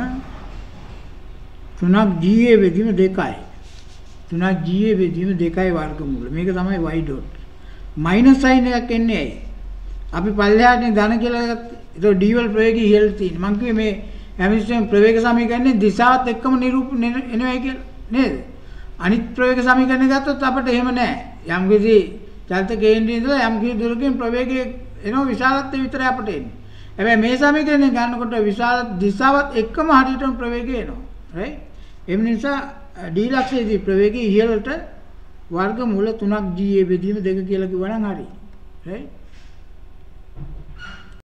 තුනක් g a බෙදීම දෙකයි. තුනක් g a බෙදීම දෙකයි වර්ගමූල. මේක තමයි y dot. මයිනස් සයින් එකක් එන්නේ ඇයි? අපි පල්ලෙහාටනේ ධන කියලා ගත්තා. ඒක d වල ප්‍රවේගය ඉහළ තියෙන. මම කිව්වේ මේ හැමිස්ටර්න් ප්‍රවේග සමීකරණේ දිශාවත් එක්කම නිරූපණ එනවයි කියලා නේද? අනිත් ප්‍රවේග සමීකරණය ගත්තොත් අපිට එහෙම නැහැ. යම් කිසි චලිත කේන්ද්‍රයේ ඉඳලා යම් කිසි දුරකින් ප්‍රවේගය එනවා විශාලත්වය විතරයි අපිට එන්නේ. හැබැයි මේ සමීකරණය ගන්නකොට විශාල දිශාවත් එක්කම හරියටම ප්‍රවේගය එනවා. right? ඒ නිසා d ලක්ෂයේදී ප්‍රවේගය ඉහළට වර්ගමූල තුනක් g a බෙදීම දෙක කියලා කිව්වනම් හරි. right?